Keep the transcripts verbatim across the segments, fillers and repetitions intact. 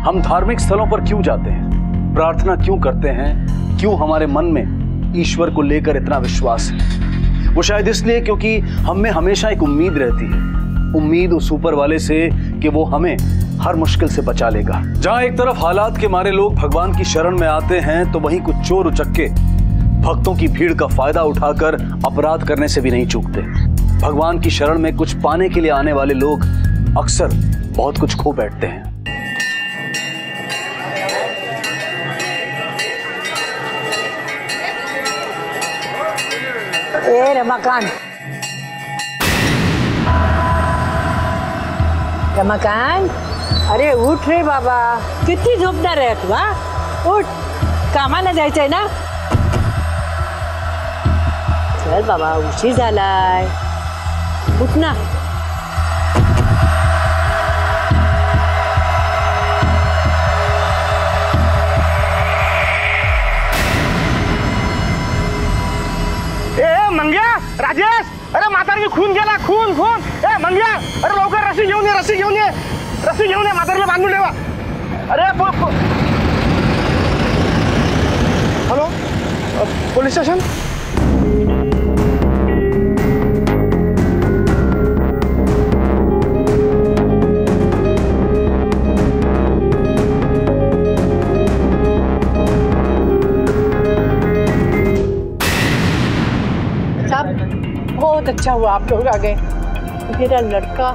हम धार्मिक स्थलों पर क्यों जाते हैं, प्रार्थना क्यों करते हैं, क्यों हमारे मन में ईश्वर को लेकर इतना विश्वास है? वो शायद इसलिए क्योंकि हम में हमेशा एक उम्मीद रहती है, उम्मीद उस ऊपर वाले से कि वो हमें हर मुश्किल से बचा लेगा। जहां एक तरफ हालात के मारे लोग भगवान की शरण में आते हैं, तो वहीं कुछ चोर उचक्के भक्तों की भीड़ का फायदा उठाकर अपराध करने से भी नहीं चूकते। भगवान की शरण में कुछ पाने के लिए आने वाले लोग अक्सर बहुत कुछ खो बैठते हैं। ए रमाकांत, रमाकांत, अरे उठ रे बाबा, किती झोपणार आहे तू? हा उठ, कामाला जायचंय ना? चल बाबा, उशीर झालाय, उठ ना। ए मंग्या, राजेश, अरे म्हातारी खून गेला, खून खून। ए मंग्या, अरे लवकर रस्सी घेऊन ये, रस्सी घेऊन ये, रस्सी घेऊन ये, म्हातारीला बांधून ठेवा। अरे हॅलो, पोलीस स्टेशन? बहुत अच्छा हुआ आप लोग आ गए। मेरा लड़का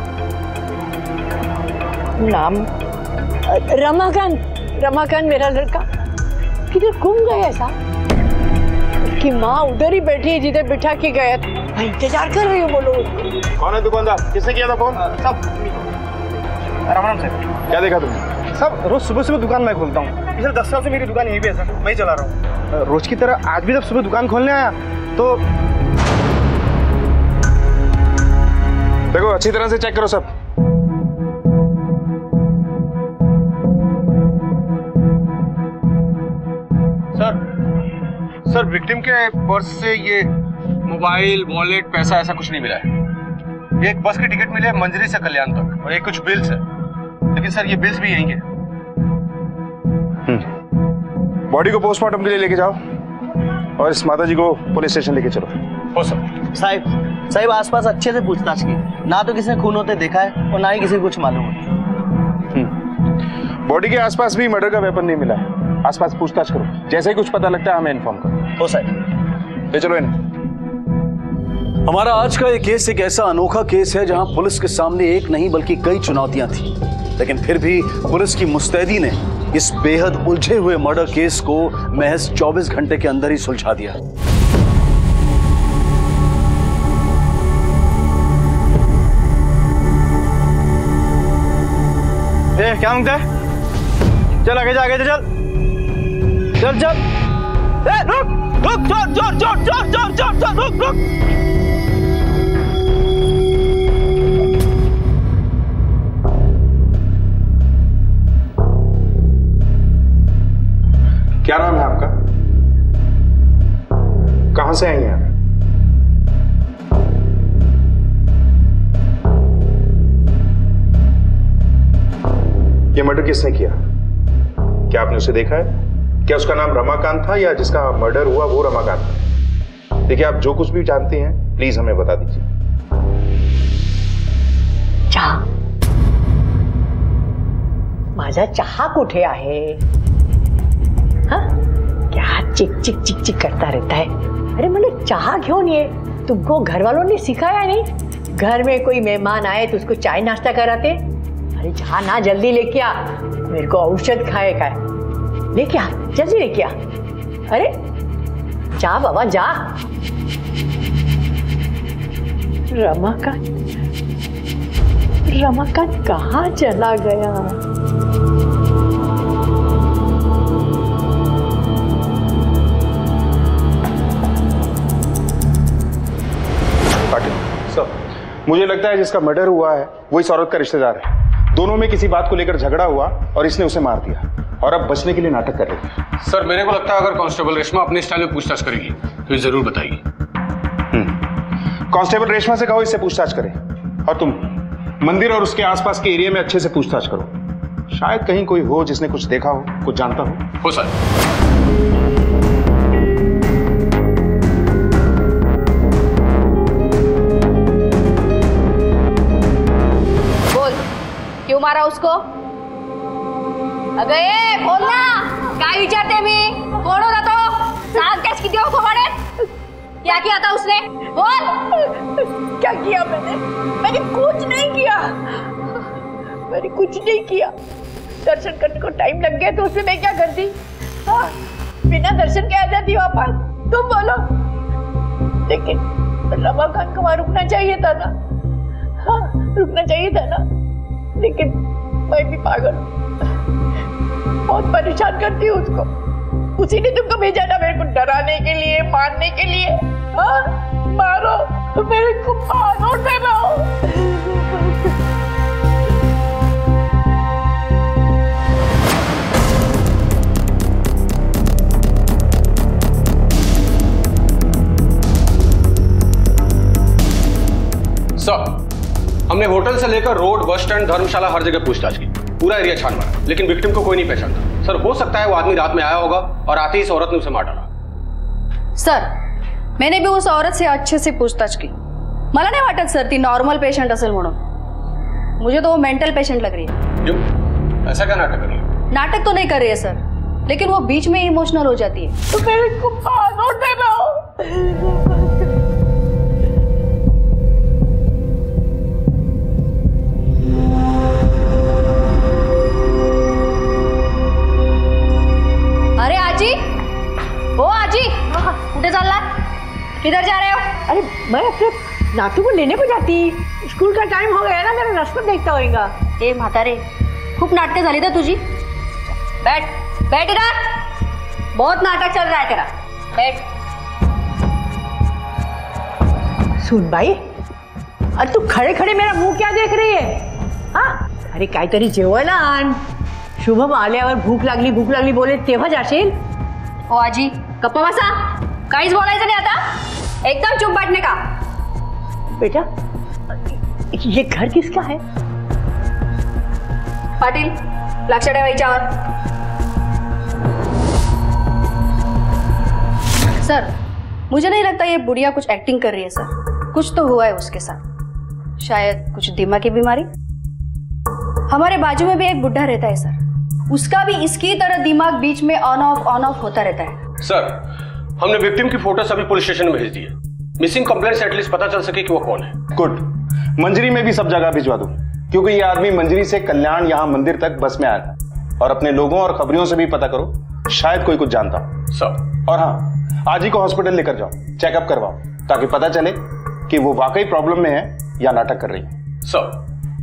नाम रमाकांत, रमाकांत मेरा लड़का किधर गुम गया साहब? कि माँ उधर ही बैठी है जिधर बिठा के गया था, मैं इंतजार कर रही हूँ। बोलो कौन है दुकानदार, किसने किया था फोन? सब राम राम साहब। क्या देखा तुमने? सब रोज सुबह सुबह दुकान मैं खोलता हूँ, पिछले दस साल से मेरी दुकान यहीं पे है सर, मैं ही चला रहा हूँ। रोज की तरह आज भी जब सुबह दुकान खोलने आया तो देखो अच्छी तरह से चेक करो सब। सर सर विक्टिम के पर्स से ये मोबाइल, वॉलेट, पैसा ऐसा कुछ नहीं मिला है। एक बस की टिकट मिली है मंजरी से कल्याण तक, और एक कुछ बिल्स है, लेकिन सर ये बिल्स भी यहीं के। बॉडी को पोस्टमार्टम के लिए लेके जाओ और इस माता जी को पुलिस स्टेशन लेके चलो। हो सर। साहब साहब आसपास अच्छे से पूछताछ की, ना तो किसी ने खून होते देखा है और ना ही किसी को कुछ मालूम है। बॉडी के आसपास भी मर्डर का वेपन नहीं मिला है, आसपास पूछताछ करो, जैसे ही कुछ पता लगता है हमें इन्फॉर्म करो। हो साहब। ले चलो इन्हें। हमारा आज का ये केस एक ऐसा अनोखा केस है जहां पुलिस के सामने एक नहीं बल्कि कई चुनौतियां थी, लेकिन फिर भी पुलिस की मुस्तैदी ने इस बेहद उलझे हुए मर्डर केस को महज चौबीस घंटे के अंदर ही सुलझा दिया। ए, क्या मांगता है? चल आगे जा, आगे चल चल चल। ए, रुक रुक, चोर चोर चोर चोर चोर चोर चोर, रुक रुक। क्या नाम है आपका? कहां से आएंगे आप? ये मर्डर किसने किया? क्या आपने उसे देखा है? क्या उसका नाम रमाकांत था या जिसका मर्डर हुआ वो रमाकांत था? देखिए, आप जो कुछ भी जानते हैं प्लीज हमें बता दीजिए। चहा, माझा चहा कुठे आहे? हाँ? क्या चिक चिक चिक चिक करता रहता है? अरे मैंने चाह घेऊन ये, तुमको घर वालों ने सिखाया नहीं? घर में कोई मेहमान आए तो उसको चाय नाश्ता कराते? अरे जा ना, जल्दी लेके आ, मेरे को औषध खाए का है। लेके आ, जल्दी लेके आ। अरे जा बाबा जा। रमाकांत, रमाकांत कहाँ चला गया? सर, मुझे लगता है जिसका मर्डर हुआ है वो इस औरत का रिश्तेदार है। दोनों में किसी बात को लेकर झगड़ा हुआ और इसने उसे मार दिया और अब बचने के लिए नाटक कर रही है। सर मेरे को लगता है अगर कांस्टेबल रेशमा अपने स्टाइल में पूछताछ करेगी तो ये जरूर बताएगी। कांस्टेबल रेशमा से कहो इससे पूछताछ करे, और तुम मंदिर और उसके आसपास के एरिया में अच्छे से पूछताछ करो। शायद कहीं कोई हो जिसने कुछ देखा हो, कुछ जानता हो। हो सर। बोल, क्यों मारा उसको? अगं ए बोल ना, काय विचारते मी? कोण होता तो? सांग कैस किती हो खबरे? क्या किया था उसने? बोल। क्या किया मैंने? मैंने कुछ नहीं किया, मैंने कुछ नहीं किया। दर्शन करने को टाइम लग गया तो उसमें मैं क्या करती? हाँ, बिना दर्शन के आ जाती वापस। तुम बोलो। लेकिन रमाकांत को वहां रुकना चाहिए था ना? हाँ, रुकना चाहिए था ना? लेकिन मैं भी पागल हूँ, बहुत परेशान करती हूँ उसको। उसी ने तुमको भेजा ना मेरे को डराने के लिए, मारने के लिए। हाँ, मारो मेरे को, मारो डराओ। सर, हमने होटल से लेकर रोड, बस स्टैंड, धर्मशाला हर जगह पूछताछ की, पूरा एरिया छान मारा, लेकिन विक्टिम को कोई नहीं पहचानता। सर, हो सकता है वो आदमी रात में आया होगा और आते ही इस औरत ने उसे मार डाला। सर, मैंने भी उस औरत से अच्छे से पूछताछ की। मला नाही वाटत सर ती नॉर्मल पेशेंट असेल म्हणून। मुझे तो वो मेंटल पेशेंट लग रही है। क्यों? ऐसा क्या नाटक कर रही है? नाटक तो नहीं कर रही है सर, लेकिन वो बीच में इमोशनल हो जाती है। तो मेरे को मारो डराओ। अरे आजी, ओ आजी, कुठे चालला? किधर जा रहे हो? अरे मैं अपने नातू को लेने को जाती, स्कूल का टाइम हो गया ना, मेरा रास्ता देखता होगा। ए म्हातारे, खूप नाटक झाली था तुझी। बैठ बैठ इधर, बहुत नाटक चल रहा है तेरा, बैठ। सुन भाई, अरे तू खड़े खड़े मेरा मुंह क्या देख रही है? हाँ, अरे काहीतरी जेवण आण. शुभम आल्यावर भूक लागली भूक लागली बोले तेव्हा जाशील. ओ आजी गप्पा बसा, काहीच बोलायचं नाही आता, एकदम चुप बैठने का. बेटा ये घर किसका है? पाटिल लक्ष ठेवा हिच्यावर. सर मुझे नहीं लगता ये बुढ़िया कुछ एक्टिंग कर रही है सर, कुछ तो हुआ है उसके साथ, शायद कुछ दिमाग की बीमारी. हमारे बाजू में भी एक बुढ़ा रहता है सर, उसका भी इसकी तरह दिमाग बीच में ऑन ऑफ ऑन ऑफ होता रहता है. सर हमने विक्टिम की फोटो सभी पुलिस स्टेशन में भेज दी है, मिसिंग कंप्लेंट से एटलीस्ट पता चल सके कि वो कौन है. गुड, मंजरी में भी सब जगह भिजवा दूं, क्योंकि ये आदमी मंजरी से कल्याण यहाँ मंदिर तक बस में आया. और अपने लोगों और खबरियों से भी पता करो, शायद कोई कुछ जानता सर. और हाँ, आज ही को हॉस्पिटल लेकर जाओ, चेकअप करवाओ, ताकि पता चले कि वो वाकई प्रॉब्लम में है या नाटक कर रही है. सर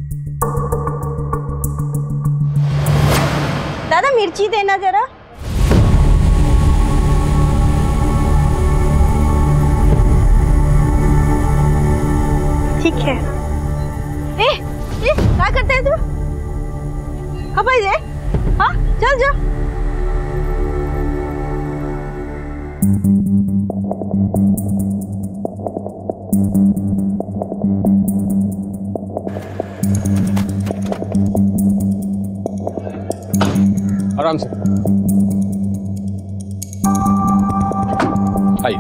दादा मिर्ची देना जरा. ठीक है. ए, ए, क्या करते हैं तू? हाँ भाई जे, हाँ चल जा. आराम से आइए.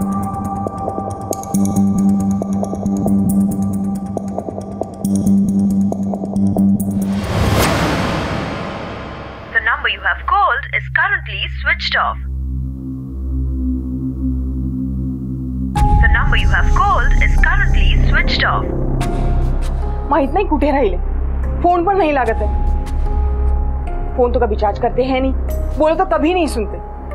The number you have called is currently switched off. The number you have called is currently switched off. माहित नाही कुठे राहिले, फोन पण नहीं लागत है. फोन तो कभी चार्ज करते हैं नहीं, बोले तो कभी नहीं सुनते.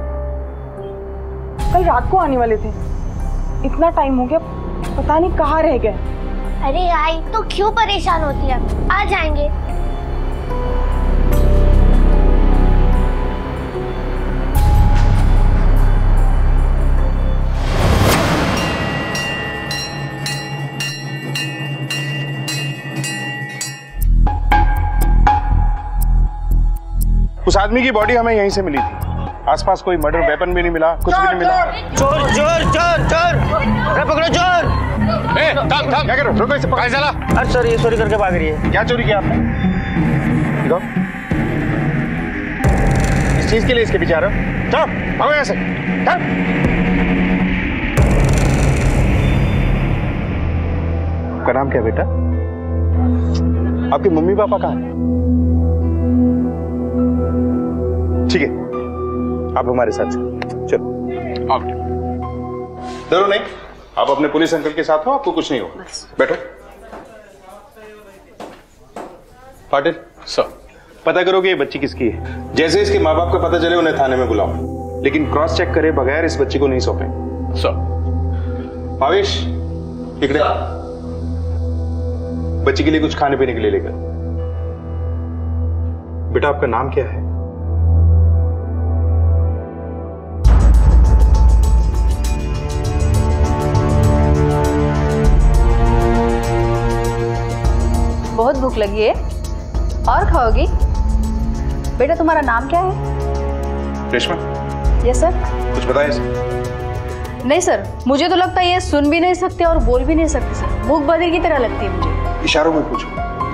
कल रात को आने वाले थे, इतना टाइम हो गया, पता नहीं कहाँ रह गए. अरे आई तो क्यों परेशान होती है, आ जाएंगे. उस आदमी की बॉडी हमें यहीं से मिली थी. आसपास कोई मर्डर वेपन भी नहीं मिला, कुछ भी नहीं मिला. चोर चोर चोर चोर, अरे पकड़ो चोर. ए थम थम, क्या कर रहे हो? रुको, इसे पकड़. चला. अरे सर ये चोरी करके भाग रही है. क्या चोरी किया आपने? दिखाओ. चीज के लिए इसके पीछे आ रहे हो? चलो भागो यहाँ से। आपका नाम क्या है बेटा? आपके मम्मी पापा कहाँ हैं? ठीक है, आप हमारे साथ चलो। चलो आप डरो नहीं, आप अपने पुलिस अंकल के साथ हो, आपको कुछ नहीं होगा। बैठो। पाटिल सर, पता करो कि ये बच्ची किसकी है। जैसे इसके माँ बाप का पता चले उन्हें थाने में बुलाओ, लेकिन क्रॉस चेक करे बगैर इस बच्ची को नहीं सौंपे। सर। भावेश इकड़े बच्ची के लिए कुछ खाने पीने के लिए लेकर। बेटा आपका नाम क्या है? बहुत भूख लगी है, और खाओगी? बेटा तुम्हारा नाम क्या है? रेशमा। Yes sir. कुछ बताएं सर? नहीं सर, मुझे तो लगता है ये सुन भी नहीं सकते और बोल भी नहीं सकते सर, मूक बधिर की तरह लगती है मुझे। इशारों में पूछो।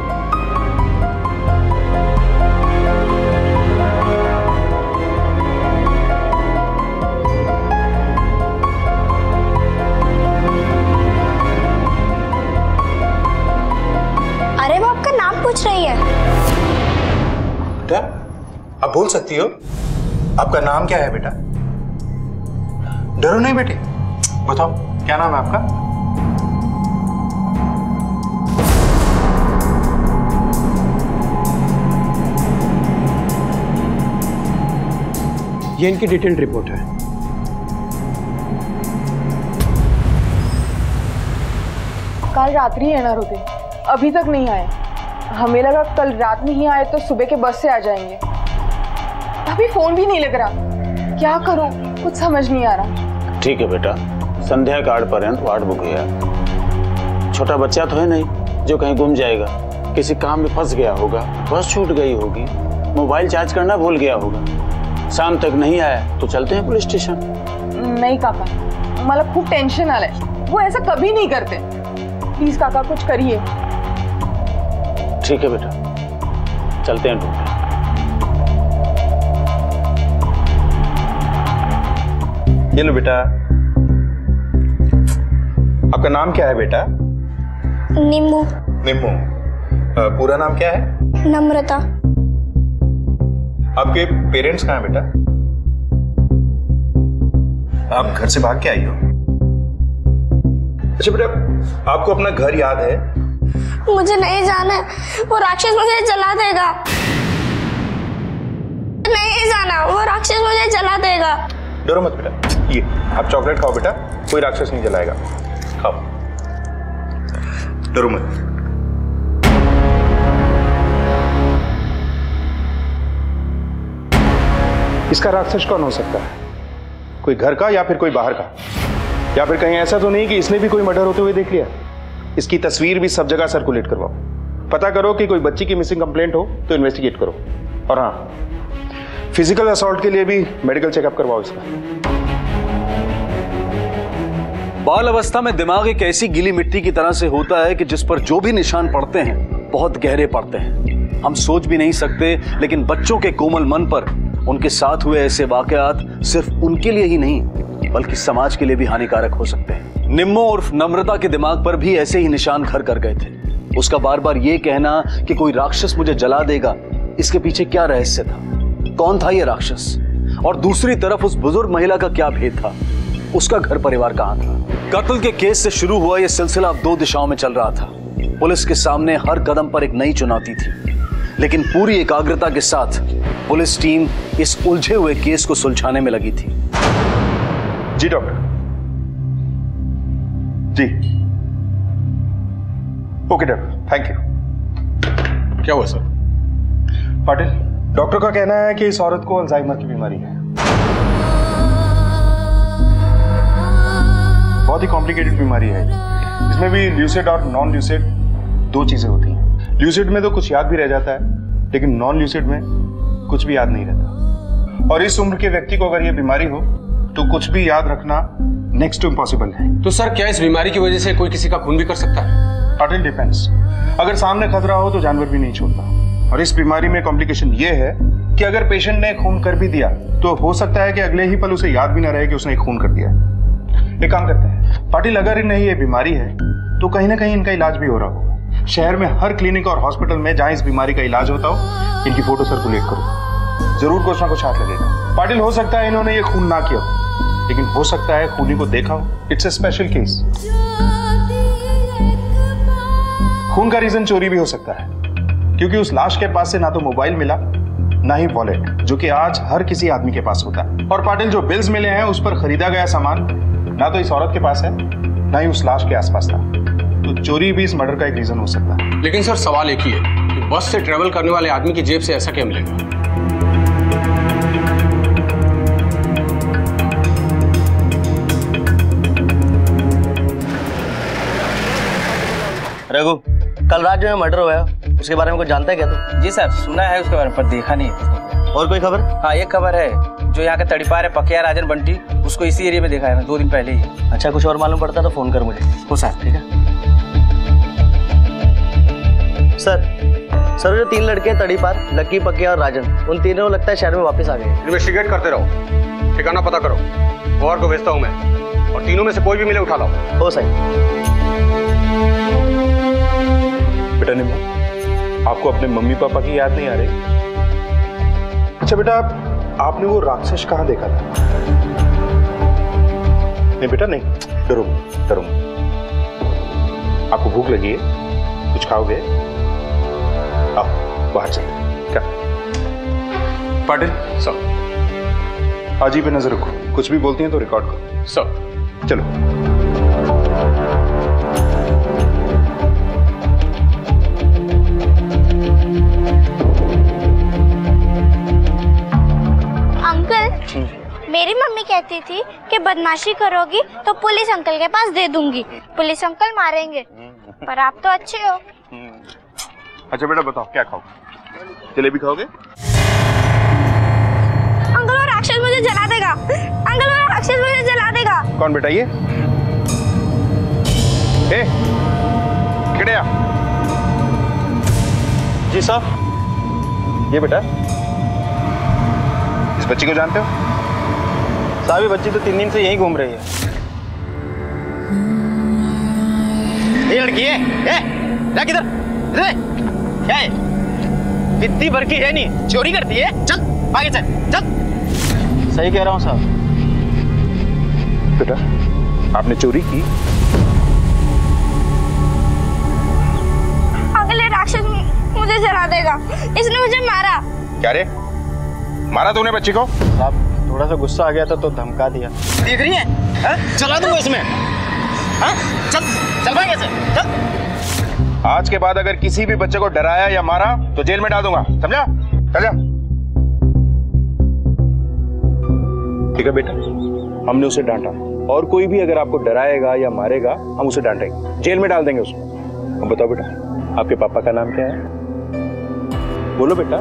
अरे वो आपका नाम पूछ रही है। बेटा आप बोल सकती हो, आपका नाम क्या है बेटा? डरो नहीं बेटे, बताओ क्या नाम है आपका? ये इनकी डिटेल्ड रिपोर्ट है। कल रात्रि ही एनआर होते, अभी तक नहीं आए। हमें लगा कल रात में ही आए तो सुबह के बस से आ जाएंगे। अभी फोन भी नहीं लग रहा, क्या करूं कुछ समझ नहीं आ रहा। ठीक है बेटा, संध्या काल पर्यंत वार्ड बुक है। छोटा बच्चा तो है नहीं जो कहीं गुम जाएगा, किसी काम में फंस गया होगा, बस छूट गई होगी, मोबाइल चार्ज करना भूल गया होगा, शाम तक नहीं आया तो चलते हैं पुलिस स्टेशन। नहीं काका, मला खूब टेंशन आलंय, वो ऐसा कभी नहीं करते। प्लीज काका कुछ करिए। ठीक है बेटा, चलते हैं ढूंढते। ये लो बेटा। आपका नाम क्या है बेटा? निम्मू। निम्मू। पूरा नाम क्या है? नम्रता। आपके पेरेंट्स कहाँ हैं बेटा? आप घर से भाग के आई हो? अच्छा बेटा, आपको अपना घर याद है? मुझे नहीं जाना, वो राक्षस मुझे जला देगा। नहीं जाना, वो राक्षस मुझे जला देगा। डरो मत बेटा, ये आप चॉकलेट खाओ बेटा, कोई राक्षस नहीं जलाएगा, खाओ, डरो मत। इसका राक्षस कौन हो सकता है? कोई घर का या फिर कोई बाहर का, या फिर कहीं ऐसा तो नहीं कि इसने भी कोई मर्डर होते हुए देख लिया? इसकी तस्वीर भी सब जगह सर्कुलेट करवाओ, पता करो कि कोई बच्ची की मिसिंग कंप्लेंट हो तो इन्वेस्टिगेट करो, और हाँ फिजिकल असॉल्ट के लिए भी मेडिकल चेकअप करवाओ इसका। बाल अवस्था में दिमाग एक ऐसी गीली मिट्टी की तरह से होता है कि जिस पर जो भी निशान पड़ते हैं बहुत गहरे पड़ते हैं। हम सोच भी नहीं सकते, लेकिन बच्चों के कोमल मन पर उनके साथ हुए ऐसे वाकयात सिर्फ उनके लिए ही नहीं बल्कि समाज के लिए भी हानिकारक हो सकते हैं। निम्मो उर्फ नम्रता के दिमाग पर भी ऐसे ही निशान घर कर गए थे। उसका बार बार ये कहना कि कोई राक्षस मुझे जला देगा, इसके पीछे क्या रहस्य था? कौन था ये राक्षस? और दूसरी तरफ उस बुजुर्ग महिला का क्या भेद था? उसका घर परिवार कहां था? कत्ल के केस से शुरू हुआ यह सिलसिला अब दो दिशाओं में चल रहा था। पुलिस के सामने हर कदम पर एक नई चुनौती थी, लेकिन पूरी एकाग्रता के साथ पुलिस टीम इस उलझे हुए केस को सुलझाने में लगी थी। जी डॉक्टर जी। Okay doctor, thank you. क्या हुआ सर? पाटिल, डॉक्टर का कहना है कि इस औरत को अल्जाइमर की बीमारी है। बहुत ही कॉम्प्लिकेटेड बीमारी है। इसमें भी ल्यूसिड और नॉन ल्यूसिड दो चीजें होती हैं। ल्यूसिड में तो कुछ याद भी रह जाता है, लेकिन नॉन ल्यूसिड में कुछ भी याद नहीं रहता। और इस उम्र के व्यक्ति को अगर यह बीमारी हो तो कुछ भी याद रखना नेक्स्ट टू इम्पॉसिबल है। तो सर क्या इस बीमारी की वजह से कोई किसी का खून भी कर सकता है? पाटिल डिपेंड्स। अगर सामने खतरा हो तो जानवर भी नहीं छोड़ता। और इस बीमारी में कॉम्प्लिकेशन ये है कि अगर पेशेंट ने खून कर भी दिया तो हो सकता है कि अगले ही पल उसे याद भी ना रहे कि उसने खून कर दिया। एक काम करते हैं पाटिल, अगर इन्हें ये बीमारी है तो कहीं ना कहीं इनका इलाज भी हो रहा हो। शहर में हर क्लिनिक और हॉस्पिटल में जहां इस बीमारी का इलाज होता हो इनकी फोटो सर्कुलेट करो, जरूर कुछ ना कुछ हाथ लगेगा। पाटिल, हो सकता है इन्होंने ये खून ना किया हो, लेकिन हो सकता है खूनी को देखा हो। It's a special case. खून का रीजन चोरी भी हो सकता है, क्योंकि उस लाश के पास से ना तो मोबाइल मिला ना ही वॉलेट, जो कि आज हर किसी आदमी के पास होता है। और पाटिल, जो बिल्स मिले हैं उस पर खरीदा गया सामान ना तो इस औरत के पास है ना ही उस लाश के आसपास था, तो चोरी भी इस मर्डर का एक रीजन हो सकता है। लेकिन सर सवाल एक ही है कि बस से ट्रेवल करने वाले आदमी की जेब से ऐसा क्या मिलेगा? रघु, कल रात जो है मर्डर हुआ है उसके बारे में कुछ जानता है क्या तू? जी सर, सुना है उसके बारे में पर देखा नहीं है। और कोई खबर? हाँ, एक खबर है, जो यहाँ का तड़ीपार है पकिया राजन बंटी, उसको इसी एरिया में देखा है, दो दिन पहले ही। अच्छा, कुछ और मालूम पड़ता तो फोन कर मुझे। हो सर, ठीक है सर। सर, जो तीन लड़के तड़ीपार, लक्की, पकिया और राजन, उन तीनों लगता है शहर में वापस आ गए। इन्वेस्टिगेट करते रहो, ठिकाना पता करो, और को भेजता हूँ मैं, और तीनों में से कोई भी मिले उठा लाओ। हो सही। बेटा निम्मा, आपको अपने मम्मी पापा की याद नहीं आ रही? अच्छा बेटा, आप, आपने वो राक्षस कहाँ देखा था? नहीं बेटा नहीं, डरो डरो। आपको भूख लगी है, कुछ खाओगे? आओ बाहर चलो। क्या पाटिल? सर। हाजी पे नजर रखो, कुछ भी बोलती हैं तो रिकॉर्ड करो। सर। चलो। मेरी मम्मी कहती थी कि बदमाशी करोगी तो पुलिस अंकल के पास दे दूंगी, पुलिस अंकल मारेंगे, पर आप तो अच्छे हो। अच्छा बेटा बताओ क्या खाओगे? जलेबी खाओगे? अंकल वो राक्षस मुझे जला देगा, अंकल वो राक्षस मुझे जला देगा। कौन बेटा ये? ए, किड़िया। जी साहब। ये बेटा, इस बच्ची को जानते हो? साहब, ये बच्ची तो तीन दिन से यहीं घूम रही है। ये लड़की है, ए, जा किधर? इधर क्या है? इतनी भर की है नहीं, चोरी करती है। चल आगे चल, चल। सही कह रहा हूँ साहब। बेटा, आपने चोरी की? अगले राक्षस मुझे जला देगा, इसने मुझे मारा। क्या रे, मारा तूने बच्ची को? साहब, थोड़ा सा गुस्सा आ गया था तो धमका दिया। देख रही है, हा? चला दूंगा इसमें। हा? चल चल भाई कैसे? चल। आज के बाद अगर किसी भी बच्चे को डराया या मारा तो जेल में डाल दूंगा, समझा? चल जा। ठीक है बेटा, हमने उसे डांटा, और कोई भी अगर आपको डराएगा या मारेगा हम उसे डांटेंगे, जेल में डाल देंगे उसको। अब बताओ बेटा, आपके पापा का नाम क्या है? बोलो बेटा।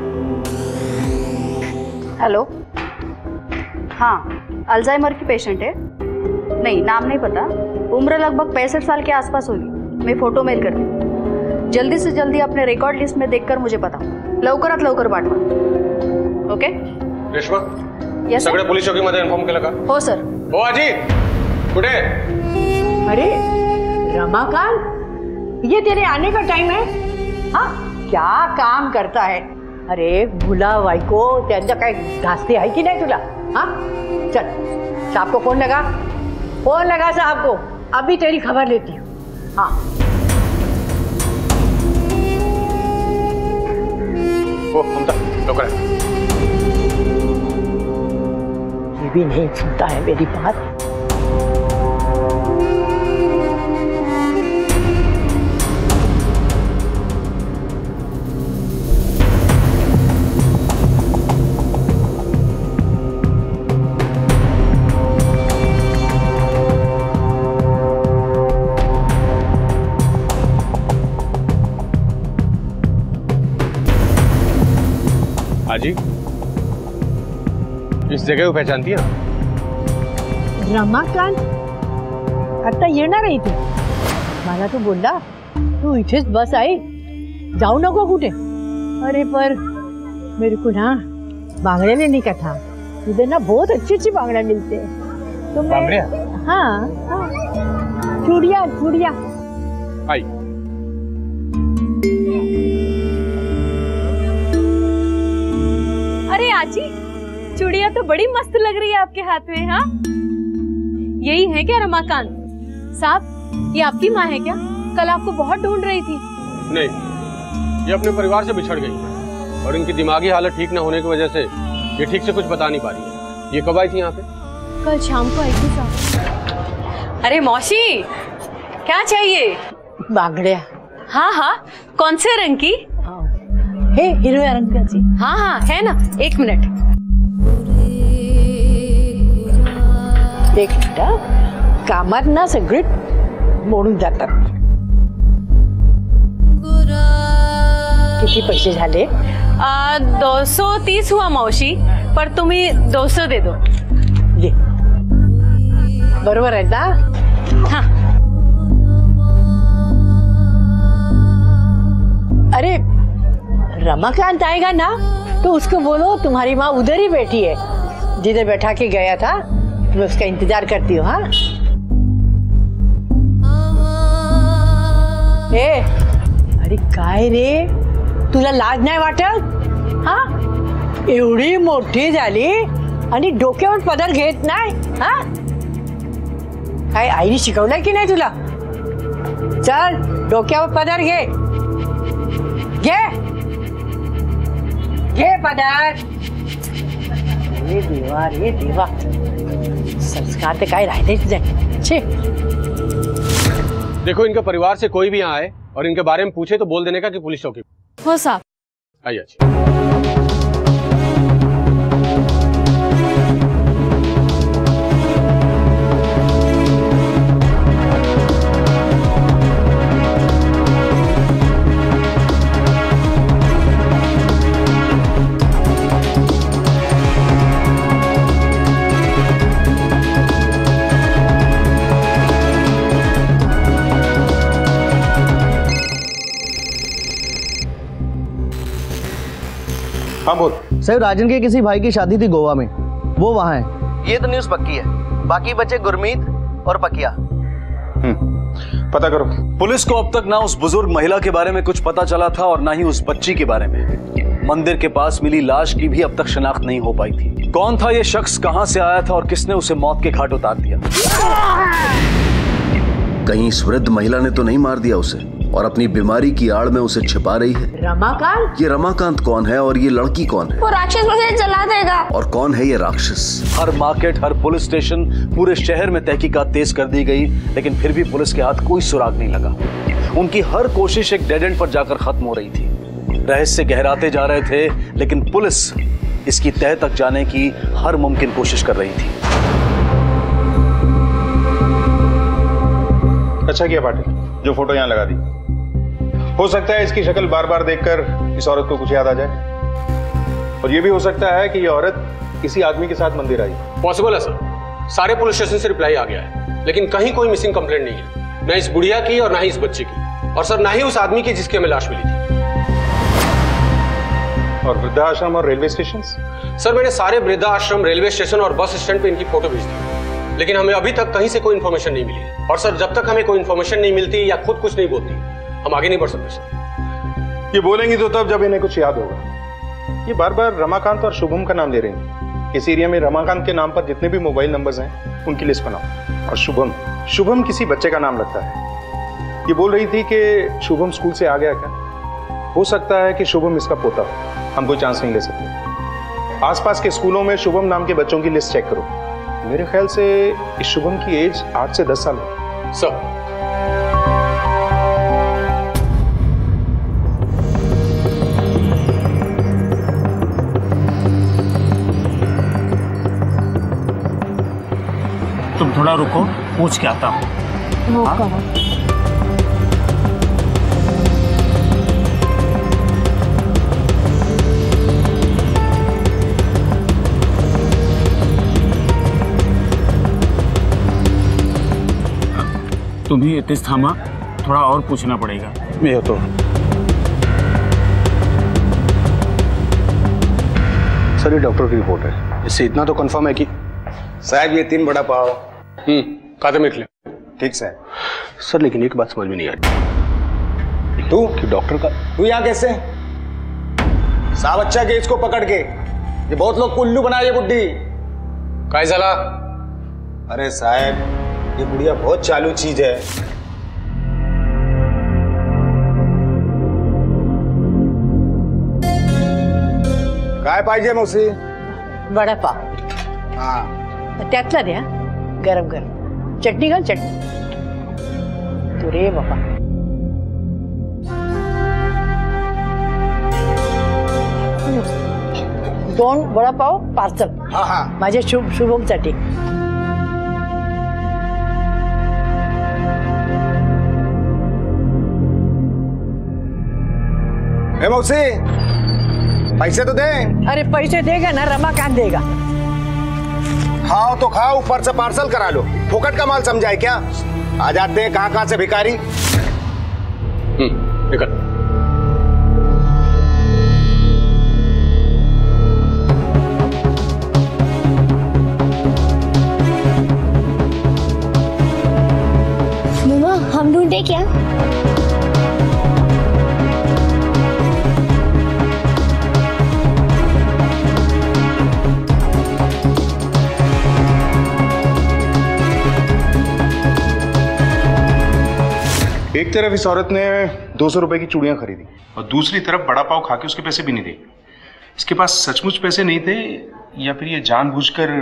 हेलो, हाँ, अल्जाइमर की पेशेंट है? नहीं, नाम नहीं पता, उम्र लगभग पैंसठ साल के आसपास होगी। मैं फोटो मेल करती हूँ, जल्दी से जल्दी अपने रिकॉर्ड लिस्ट में देखकर मुझे बताओ, लवकरात लवकर पाठवा। ओके रेश्मा? यस सगळे पोलीस चौकीमध्ये इन्फॉर्म केलं का? हो सर। हो आजी, कुठे? अरे रमाकांत, ये तेरे आने का टाइम है? हाँ, क्या काम करता है? अरे भुला भाई को, त्यांच्या काय धास्ती है कि नहीं तुला? हाँ चल, साहब को फोन लगा, फोन लगा साहब को, अभी तेरी खबर लेती हूँ। हाँ ओ ममता, लवकर है। ये भी नहीं सुनता है मेरी बात। आजी, इस जगह को पहचानती है? रमाकांत आता येणार आहे इथे, मला तो बोलला तू इथेच बस आई, जाऊ नको कुठे। अरे पर मेरे को ना बांगड़े लेने का था। इधर ना बहुत अच्छी अच्छी बांगड़ा मिलते हैं। तो बांगड़िया? हाँ हाँ, चूड़िया चूड़िया। आई। अरे आजी, चूड़िया तो बड़ी मस्त लग रही है आपके हाथ में। हाँ, यही है क्या रमाकांत साहब? ये आपकी माँ है क्या? कल आपको बहुत ढूंढ रही थी। नहीं, ये अपने परिवार से बिछड़ गई और इनकी दिमागी हालत ठीक न होने की वजह से ये ठीक से कुछ बता नहीं पा रही है। ये कब आई थी यहाँ पे? कल शाम को आई थी साहब। अरे मौसी, क्या चाहिए? बांगड़िया। हाँ हाँ, कौन से रंग की? हे हिरव्या रंगाची। हाँ हाँ है ना, एक मिनट। एक मिनिट, कामात ना सगळे मोडून जातात। किती पैसे झाले? आ, दो सौ तीस हुआ मौसी, पर तुम्ही दो सौ दे दो। ये बरोबर आहे ना? हाँ। अरे रमाकांत आएगा ना तो उसको बोलो तुम्हारी माँ उधर ही बैठी है, जिधर बैठा के गया था। मैं उसका इंतजार करती हूँ। हाँ ए, अरे काय रे, तुला लाज नाही वाटत? हा, एवढी मोठी झाली आणि डोक्यावर पदर घेत नाही? हा, काय आईने शिकवलंय की नाही तुला? चल डोक्यावर पदर घे, घे घे पदर। रे देवा रे देवा, संस्कार ते काय राहिलेच नाही। छे, देखो, इनके परिवार से कोई भी यहाँ आए और इनके बारे में पूछे तो बोल देने का कि पुलिस चौकी। हो साहब। आइए। हाँ बोल। साहब, राजेंद्र के किसी भाई की शादी थी गोवा में, वो वहाँ है। ये तो न्यूज़ पक्की है, बाकी बचे गुरमीत और पकिया। हम्म, पता करो। पुलिस को अब तक ना उस बुजुर्ग महिला के बारे में कुछ पता चला था और ना ही उस बच्ची के बारे में। मंदिर के पास मिली लाश की भी अब तक शिनाख्त नहीं हो पाई थी। कौन था ये शख्स, कहां से आया था और किसने उसे मौत के घाट उतार दिया? कहीं इस वृद्ध महिला ने तो नहीं मार दिया उसे और अपनी बीमारी की आड़ में उसे छिपा रही है? रमाकांत? ये रमाकांत कौन है और ये लड़की कौन है? वो राक्षस मुझे जला देगा। और कौन है ये राक्षस? हर मार्केट, हर पुलिस स्टेशन, पूरे शहर में तहकीकात तेज कर दी गई, लेकिन फिर भी पुलिस के हाथ कोई सुराग नहीं लगा। उनकी हर कोशिश एक डेड एंड पर जाकर खत्म हो रही थी। रहस्य गहराते जा रहे थे, लेकिन पुलिस इसकी तह तक जाने की हर मुमकिन कोशिश कर रही थी। अच्छा किया पाटिल, जो फोटो यहाँ लगा दी। हो सकता है इसकी शक्ल बार बार देखकर इस औरत को कुछ याद आ जाए, और यह भी हो सकता है कि यह औरत किसी आदमी के साथ मंदिर आई। पॉसिबल है सर, सारे पुलिस स्टेशन से रिप्लाई आ गया है, लेकिन कहीं कोई मिसिंग कंप्लेंट नहीं है, न इस बुढ़िया की और न ही इस बच्चे की, और सर न ही उस आदमी की जिसकी हमें लाश मिली थी। और वृद्धाश्रम और रेलवे स्टेशन? सर मैंने सारे वृद्धाश्रम, रेलवे स्टेशन और बस स्टैंड पे इनकी फोटो भेज दी, लेकिन हमें अभी तक कहीं से कोई इन्फॉर्मेशन नहीं मिली। और सर जब तक हमें कोई इन्फॉर्मेशन नहीं मिलती या खुद कुछ नहीं बोलती, हम आगे नहीं बढ़ सकते सर। ये बोलेंगी तो तब जब इन्हें कुछ याद होगा। ये बार बार रमाकांत और शुभम का नाम ले रही हैं। इस एरिया में रमाकांत के नाम पर जितने भी मोबाइल नंबर्स हैं उनकी लिस्ट बनाओ। और शुभम शुभम किसी बच्चे का नाम लगता है। ये बोल रही थी कि शुभम स्कूल से आ गया क्या? हो सकता है कि शुभम इसका पोता हो। हम कोई चांस नहीं ले सकते। आसपास के स्कूलों में शुभम नाम के बच्चों की लिस्ट चेक करो। मेरे ख्याल से इस शुभम की एज आठ से दस साल है। सर तुम थोड़ा रुको, पूछ के आता हूँ। हाँ? तुम्हें इतिस थामा, थोड़ा और पूछना पड़ेगा। मैं तो सर ये डॉक्टर की रिपोर्ट है, इससे इतना तो कंफर्म है कि साहब ये तीन बड़ा पाव। हम्म खाते में लिख। ठीक सर। सर लेकिन एक बात समझ में नहीं आ रही, तू कि डॉक्टर का तू यहाँ कैसे? साहब अच्छा के इसको पकड़ के, ये बहुत लोग कुल्लू बनाए ये बुड्ढी। काय झाला? अरे साहब ये बुढ़िया बहुत चालू चीज है। काय पाहिजे मौसी? वड़ा पाव। हाँ त्यातला द्या, गरम गरम चटणी घाल, चटणी तू रे बाबा। दोन वडापाव पार्सल। हाँ हाँ माझ्या शुभ शुभमसाठी। ए मौसी पैसे तो दे। अरे पैसे देगा ना, रमाकांत देगा। खाओ तो खाओ, ऊपर से पार्सल करा लो। फोकट का माल समझाए क्या? आ जाते हैं कहां कहां से भिखारी। हम्म निकल। मम्मा हम ढूंढे क्या? एक तरफ इस औरत ने दो सौ रुपए की चूड़ियां खरीदी और दूसरी तरफ बड़ा पाव खा के उसके पैसे भी नहीं दिए। इसके पास सचमुच पैसे नहीं थे या फिर ये जानबूझकर।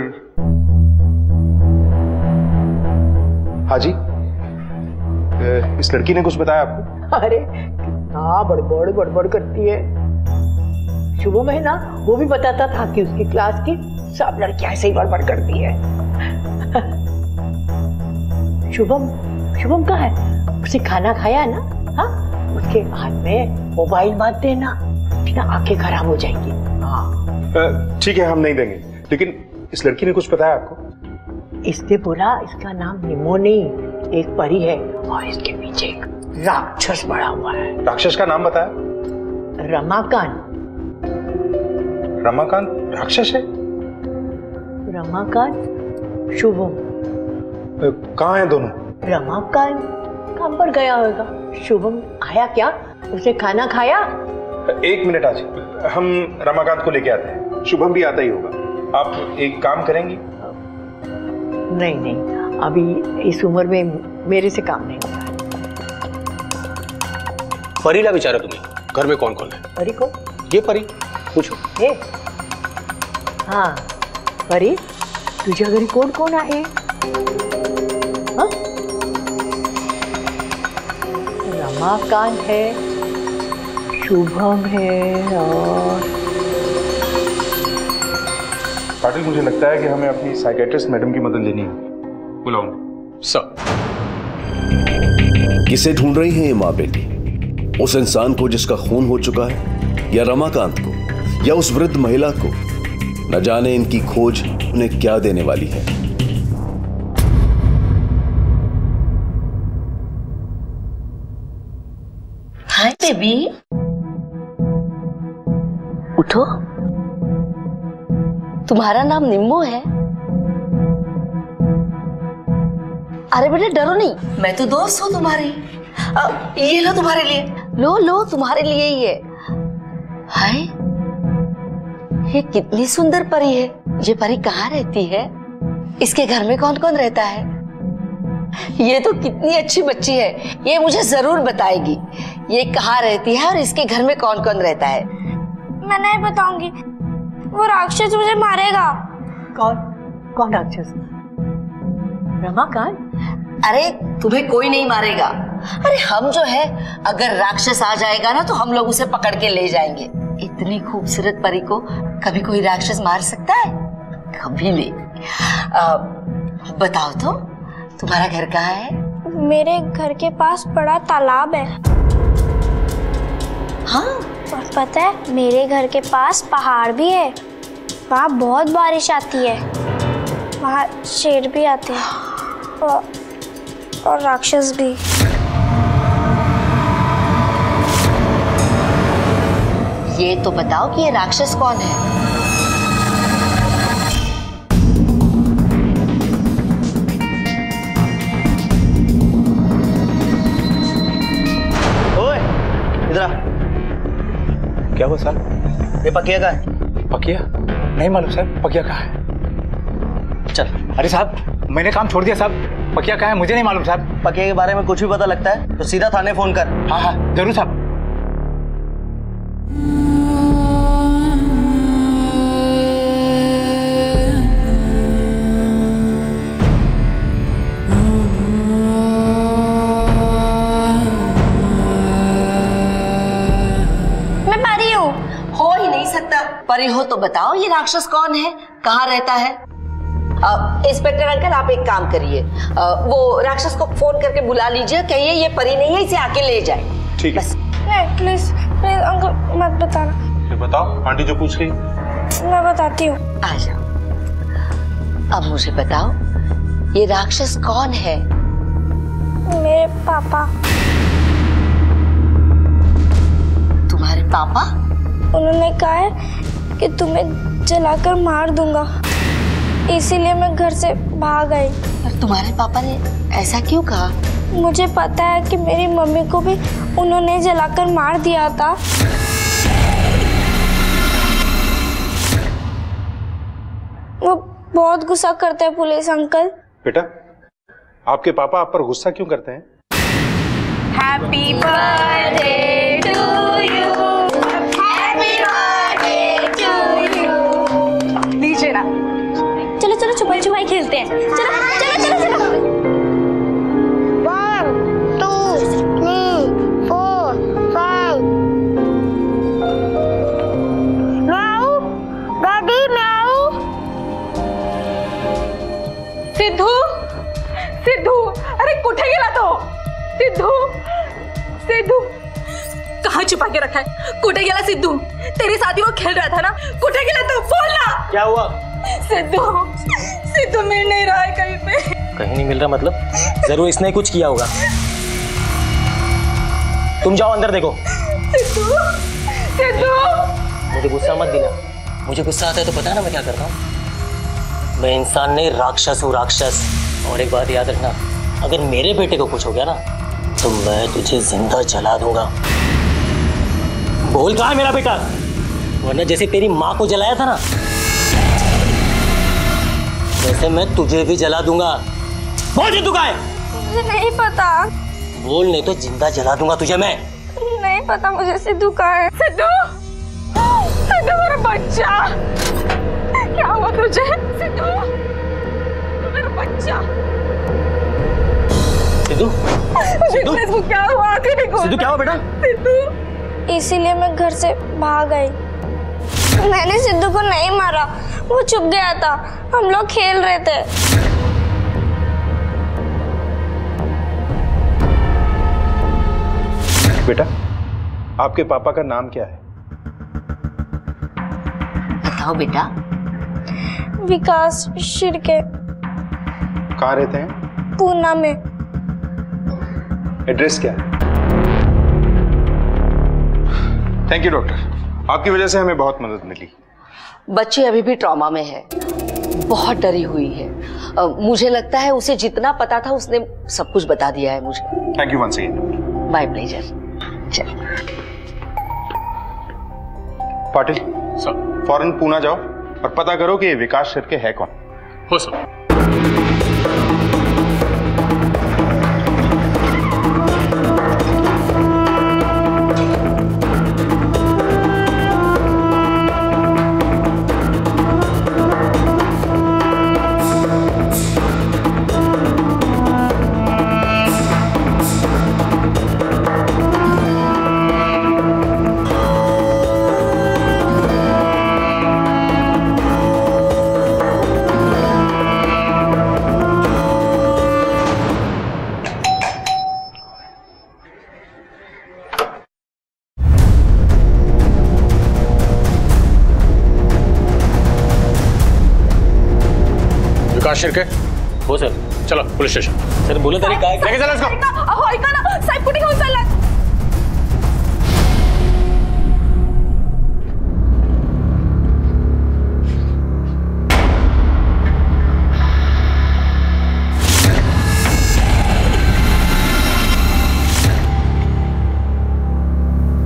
हाँ जी, इस लड़की ने कुछ बताया आपको? अरे कितना बड़बड़ बड़बड़ करती है। शुभम है ना, वो भी बताता था कि उसकी क्लास की सब लड़कियां ऐसे ही बड़बड़ करती है। शुभम शुभम कहाँ है? उसे खाना खाया है ना? हाँ, उसके हाथ में मोबाइल मत देना, ना आंखें खराब हो जाएंगी। हाँ ठीक है, हम नहीं देंगे। लेकिन इस लड़की ने कुछ बताया आपको? इसने बोला इसका नाम निमो नहीं, एक परी है और इसके पीछे एक राक्षस बड़ा हुआ है। राक्षस का नाम बताया? रमाकांत। रमाकांत राक्षस है? रमाकांत शुभम। कहाँ हैं दोनों? रमाकांत काम पर गया होगा। शुभम आया क्या? उसने खाना खाया? एक मिनट आज, हम रमाकांत को लेके आते हैं। शुभम भी आता ही होगा। आप एक काम करेंगी? नहीं नहीं, अभी इस उम्र में मेरे से काम नहीं होगा। परी ला बेचारा तुम्हें, घर में कौन कौन है? परी को? ये परी पूछो। हे हाँ परी, तुझ्या घरी कोण कोण आहे? रमाकांत है, शुभम है और पाटिल, मुझे लगता है कि हमें अपनी साइकियाट्रिस्ट मैडम की मदद लेनी है। बुलाऊं सर। किसे ढूंढ रही हैं ये माँ बेटी? उस इंसान को जिसका खून हो चुका है, या रमाकांत को, या उस वृद्ध महिला को? न जाने इनकी खोज उन्हें क्या देने वाली है। हाय बेबी, उठो। तुम्हारा नाम निम्मो है? अरे बेटे डरो नहीं, मैं तो दोस्त हूँ तुम्हारी। आ, ये लो तुम्हारे लिए। लो लो तुम्हारे लिए ही है। हाय, ये कितनी सुंदर परी है। ये परी कहाँ रहती है? इसके घर में कौन कौन रहता है? ये तो कितनी अच्छी बच्ची है, ये मुझे जरूर बताएगी ये कहाँ रहती है और इसके घर में कौन कौन रहता है। मैं नहीं बताऊंगी, वो राक्षस मुझे मारेगा। कौन कौन राक्षस? रमाकांत? अरे तुम्हें कोई नहीं मारेगा। अरे हम जो है, अगर राक्षस आ जाएगा ना तो हम लोग उसे पकड़ के ले जाएंगे। इतनी खूबसूरत परी को कभी कोई राक्षस मार सकता है? कभी नहीं। आ, बताओ तो तुम्हारा घर कहाँ है? मेरे घर के पास बड़ा तालाब है। हाँ, और पता है मेरे घर के पास पहाड़ भी है, वहाँ बहुत बारिश आती है, वहाँ शेर भी आते हैं और, और राक्षस भी। ये तो बताओ कि ये राक्षस कौन है? इधर आ। क्या हुआ सर? ये पकिया का है? पकिया? नहीं मालूम सर, पकिया कहाँ है? चल। अरे साहब मैंने काम छोड़ दिया साहब, पकिया कहाँ है मुझे नहीं मालूम साहब। पकिया के बारे में कुछ भी पता लगता है तो सीधा थाने फोन कर। हाँ हाँ जरूर साहब। परी हो तो बताओ ये राक्षस कौन है, कहाँ रहता है? इंस्पेक्टर अंकल आप एक काम करिए, वो राक्षस को फोन करके बुला लीजिए, कहिए ये परी नहीं है, इसे आके ले जाए। ठीक है। नहीं प्लीज प्लीज अंकल मत बताना। फिर बताओ, आंटी जो पूछ रही। मैं बताती हूँ। आ जाओ। अब मुझे बताओ ये राक्षस कौन है? मेरे पापा। तुम्हारे पापा? उन्होंने कहा है कि तुम्हें जलाकर मार दूंगा, इसीलिए मैं घर से भाग आई। पर तुम्हारे पापा ने ऐसा क्यों कहा? मुझे पता है कि मेरी मम्मी को भी उन्होंने जलाकर मार दिया था। वो बहुत गुस्सा करते हैं पुलिस अंकल। बेटा आपके पापा आप पर गुस्सा क्यों करते हैं? Happy birthday to you, happy birthday to you. नीचे ना। चलो चलो छुपाई छुपाई खेलते हैं। चलो चलो चलो चलो। One two three four five. म्याऊ डैडी म्याऊ। सिद्धू सिद्धू अरे कुठे गेला तो? सिद्धू सिद्धू कहाँ छुपा के रखा है? कुठे गेला सिद्धू? तेरे साथ वो खेल रहा था ना, कुठे गेला तो? बोलना। क्या हुआ? सिद्धू सिद्धू मिल नहीं रहा है कहीं पे। कहीं नहीं मिल रहा मतलब? जरूर इसने कुछ किया होगा। तुम जाओ अंदर देखो। सिद्धू सिद्धू मुझे गुस्सा मत दिला, मुझे गुस्सा आता है तो पता है ना मैं क्या करता हूँ। मैं इंसान नहीं राक्षस हूँ, राक्षस। और एक बात याद रखना, अगर मेरे बेटे को कुछ हो गया ना तो मैं तुझे जिंदा जला दूंगा। बोल कहाँ है मेरा बेटा, वरना जैसे तेरी माँ को जलाया था ना वैसे मैं तुझे भी जला दूंगा। बोल जिद्दू कहाँ है? मुझे नहीं पता। बोल नहीं तो जिंदा जला दूंगा तुझे मैं। नहीं पता मुझे सिद्धू कहाँ है। सिद्धू सिद्धू मेरा बच्चा, क्या हुआ तुझे? सिद्धू मेरा बच्चा। सिद्धू सिद्धू क्या हुआ? आंखें नहीं खोल। सिद्धू क्या हुआ बेटा? सिद्धू इसीलिए मैं घर से भाग आई। मैंने सिद्धू को नहीं मारा, वो छुप गया था, हम लोग खेल रहे थे। बेटा आपके पापा का नाम क्या है? बताओ बेटा। विकास शिर्के। कहाँ रहते हैं? पूना में। एड्रेस क्या है? थैंक यू डॉक्टर, आपकी वजह से हमें बहुत मदद मिली। बच्ची अभी भी ट्रॉमा में है, बहुत डरी हुई है। आ, मुझे लगता है उसे जितना पता था उसने सब कुछ बता दिया है मुझे। Thank you once again. My pleasure. चल पाटिल सर, फौरन पूना जाओ और पता करो कि विकास शिर्के है कौन। हो सर। शिर्के हो सर। चलो पुलिस स्टेशन। सर बोलो तरी काय लेके चलो इसको। अहो ऐका ना साहेब, कुठे घेऊन चाललात?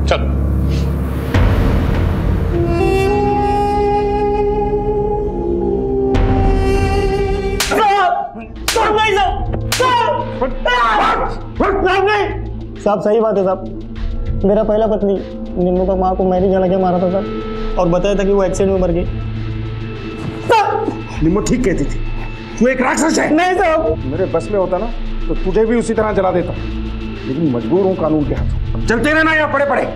चल। साहब सही बात है साहब, मेरा पहला पत्नी निम्मू का माँ को मैंने जला के मारा था साहब, और बताया था कि वो एक्सीडेंट में मर गई। निम्मू ठीक कहती थी, तू एक राक्षस है। नहीं साहब, मेरे बस में होता ना तो तुझे भी उसी तरह जला देता, लेकिन मजबूर हूँ कानून के हाथों। चलते रहना यहाँ पड़े पड़े।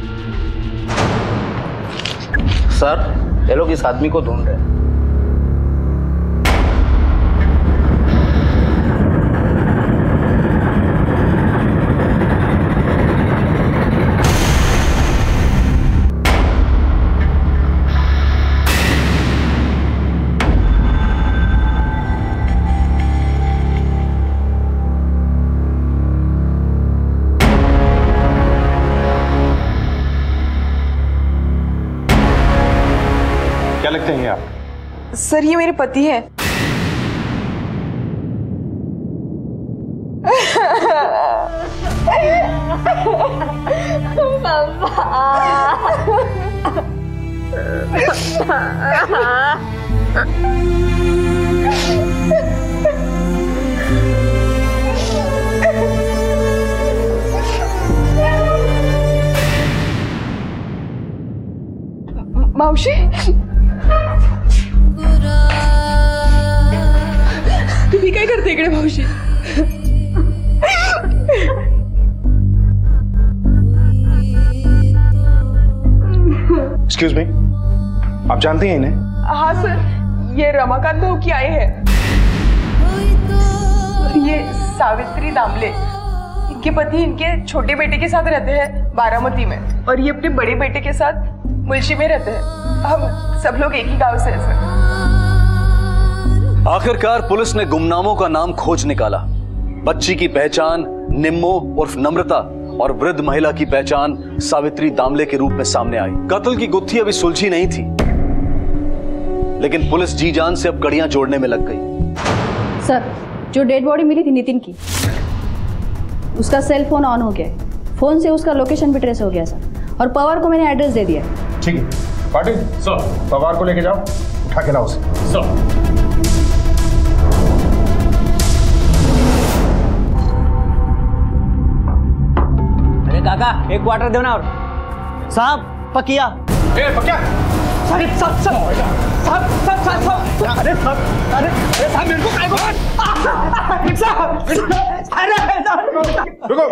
सर ये लोग इस आदमी को ढूंढ रहे हैं। लगते हैं आप? सर ये मेरे पति है। मावशी तुम्ही काय करते इकडे मावशी? एक्सक्यूज मी, आप जानते हैं इन्हें? हाँ सर, ये रमाकांत भाऊ की आए हैं। ये सावित्री दामले, इनके पति इनके छोटे बेटे के साथ रहते हैं बारामती में, और ये अपने बड़े बेटे के साथ मुल्शी में रहते हैं। हम सब लोग एक ही गांव से हैं सर। आखिरकार पुलिस ने गुमनामों का नाम खोज निकाला। बच्ची की पहचान निम्मो उर्फ नम्रता और वृद्ध महिला की पहचान सावित्री दामले के रूप में सामने आई। कत्ल की गुत्थी अभी सुलझी नहीं थी, लेकिन पुलिस जी जान से अब कड़ियां जोड़ने में लग गई। सर, जो डेड बॉडी मिली थी नितिन की, उसका सेल फोन ऑन हो गया, फोन से उसका लोकेशन भी ट्रेस हो गया सर, और पवार को मैंने एड्रेस दे दिया। ठीक है पाटिल, सर पवार को लेके जाओ, उठा के लाओ उसे। सर काका एक क्वार्टर दो ना। और साहब पकिया। ए पकिया। अरे साहब साहब साहब साहब साहब अरे साहब अरे अरे साहब मेरे को काय को साहब अरे रुको।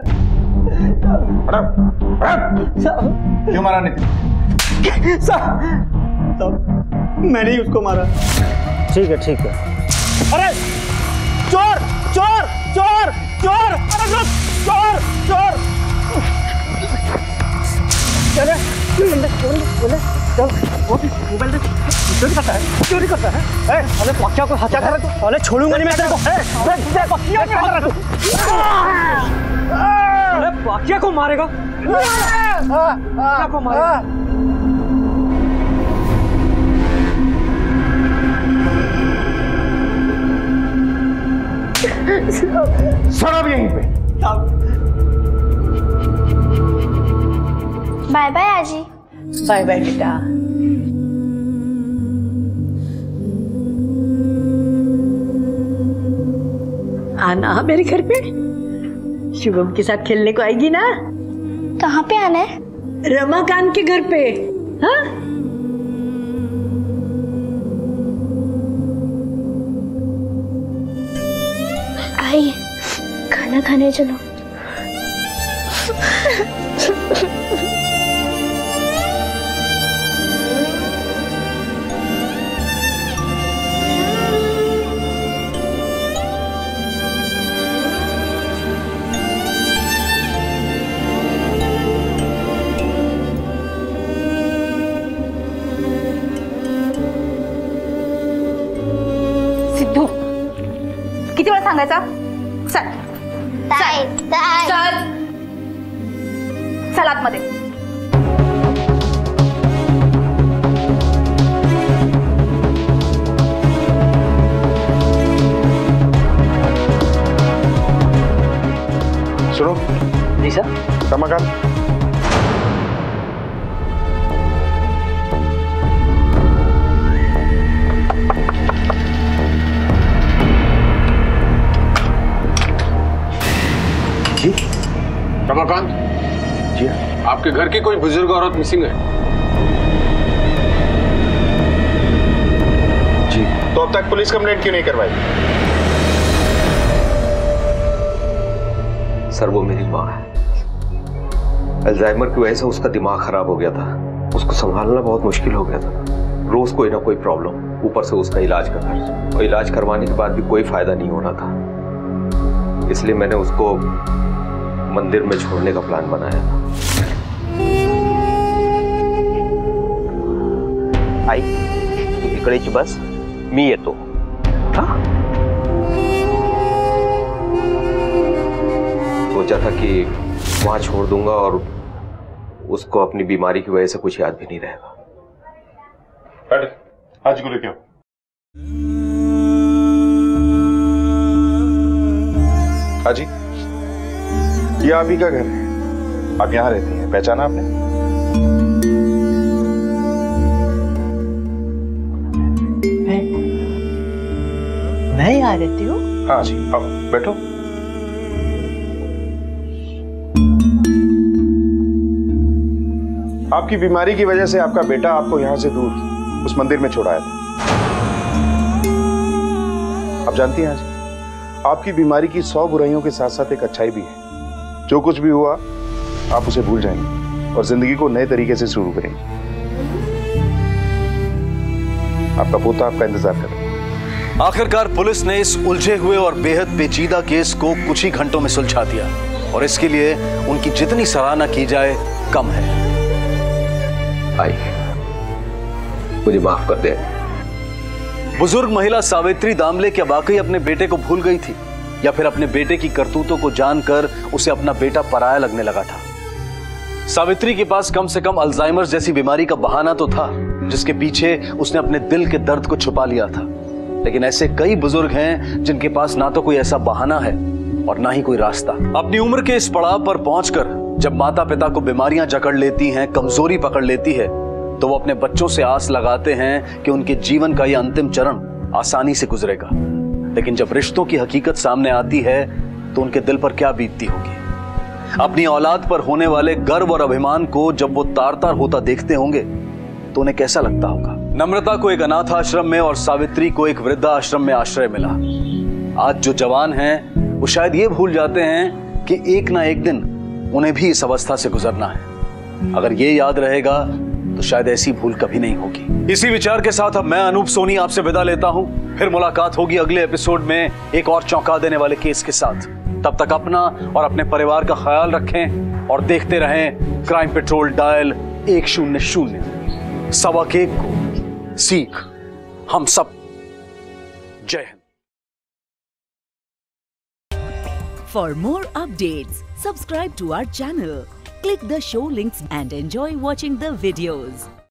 हटो। क्यों मारा नितिन? साहब साहब मैंने ही उसको मारा। ठीक है ठीक है। अरे चोर चोर चोर चोर अरे चोर चोर चले बोले बोले चल मोबाइल चोरी करता है चोरी करता है। ए अरे पक्का को हत्या कर तू। अरे छोड़ूंगा नहीं मैं तेरे को। ए अरे पक्का को मार तू। अरे पक्का को मारेगा। पक्का को मारेगा। सड़ब यहीं पे। बाय बाय आजी। बाय बाय बेटा। आना मेरे घर पे, शुभम के साथ खेलने को आएगी ना? कहाँ पे आना है? रमाकांत के घर पे। हाँ आइए खाना खाने चलो। सिद्धू, किती वेळा सांगायचा? चल चल चल आतमध्ये। सुनो जी सर। रमाकांत आपके घर की कोई बुजुर्ग औरत मिसिंग है? जी। तो अब तक पुलिस कंप्लेंट क्यों नहीं करवाई? सर वो मेरी माँ है। अल्जाइमर की वजह से उसका दिमाग खराब हो गया था, उसको संभालना बहुत मुश्किल हो गया था। रोज कोई ना कोई प्रॉब्लम, ऊपर से उसका इलाज का खर्च, और इलाज करवाने के बाद भी कोई फायदा नहीं हो रहा था। इसलिए मैंने उसको मंदिर में छोड़ने का प्लान बनाया था। आई इकडेची बस, मी येतो। सोचा था कि वहां छोड़ दूंगा और उसको अपनी बीमारी की वजह से कुछ याद भी नहीं रहेगा। आज को लेके आओ। हाजी, ये आप ही का घर है, आप यहाँ रहती हैं, पहचाना आपने? मैं मैं यहाँ रहती हूँ? हाँ जी, आओ बैठो। आपकी बीमारी की वजह से आपका बेटा आपको यहां से दूर उस मंदिर में छोड़ाया था। आप जानती हैं आज, आपकी बीमारी की सौ बुराइयों के साथ साथ एक अच्छाई भी है। जो कुछ भी हुआ आप उसे भूल जाएंगे और जिंदगी को नए तरीके से शुरू करेंगे। आपका पोता आपका इंतजार कर रहा है। आखिरकार पुलिस ने इस उलझे हुए और बेहद पेचीदा केस को कुछ ही घंटों में सुलझा दिया, और इसके लिए उनकी जितनी सराहना की जाए कम है। आई, मुझे माफ कर दे। बुजुर्ग महिला सावित्री दामले क्या वाकई अपने बेटे को भूल गई थी, या फिर अपने बेटे की करतूतों को जानकर उसे अपना बेटा पराया लगने लगा था? सावित्री के पास कम से कम अल्जाइमर जैसी बीमारी का बहाना तो था, जिसके पीछे उसने अपने दिल के दर्द को छुपा लिया था। लेकिन ऐसे कई बुजुर्ग हैं जिनके पास ना तो कोई ऐसा बहाना है और ना ही कोई रास्ता। अपनी उम्र के इस पड़ाव पर पहुंचकर जब माता पिता को बीमारियां जकड़ लेती हैं, कमजोरी पकड़ लेती है, तो वो अपने बच्चों से आस लगाते हैं कि उनके जीवन का यह अंतिम चरण आसानी से गुजरेगा। लेकिन जब रिश्तों की हकीकत सामने आती है तो उनके दिल पर क्या बीतती होगी? अपनी औलाद पर होने वाले गर्व और अभिमान को जब वो तार तार होता देखते होंगे तो उन्हें कैसा लगता होगा? नम्रता को एक अनाथ आश्रम में और सावित्री को एक वृद्धा आश्रम में आश्रय मिला। आज जो जवान हैं वो शायद ये भूल जाते हैं कि एक ना एक दिन उन्हें भी इस अवस्था से गुजरना है। अगर ये याद रहेगा तो शायद ऐसी भूल कभी नहीं होगी। इसी विचार के साथ अब मैं अनूप सोनी आपसे विदा लेता हूं। फिर मुलाकात होगी अगले एपिसोड में एक और चौंका देने वाले केस के साथ। तब तक अपना और अपने परिवार का ख्याल रखें और देखते रहें क्राइम पेट्रोल डायल एक शून्य शून्य। सवा के को सीख हम सब। जय Hind. For more updates, subscribe to our channel, click the show links and enjoy watching the videos.